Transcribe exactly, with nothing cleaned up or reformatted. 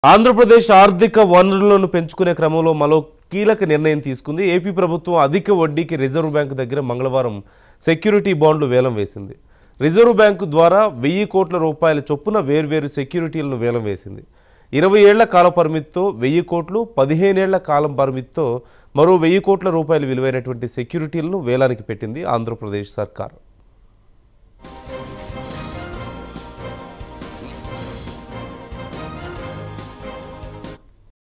ఆంధ్రప్రదేశ్ ఆర్థిక వనరులను పెంచుకునే క్రమంలో మరో కీలక నిర్ణయం తీసుకుంది. ఏపీ ప్రభుత్వం అధిక వడ్డీకి రిజర్వ్ బ్యాంకు దగ్గర మంగళవారం సెక్యూరిటీ బాండ్లు వేలం వేసింది. రిజర్వ్ బ్యాంకు ద్వారా వెయ్యి కోట్ల రూపాయల చొప్పున వేర్వేరు సెక్యూరిటీలను వేలం వేసింది. ఇరవై ఏళ్ల కాల పరిమితితో వెయ్యి కోట్లు, పదిహేనేళ్ల కాలం పరిమితితో మరో వెయ్యి కోట్ల రూపాయల విలువైనటువంటి సెక్యూరిటీలను వేలానికి పెట్టింది ఆంధ్రప్రదేశ్ సర్కార్.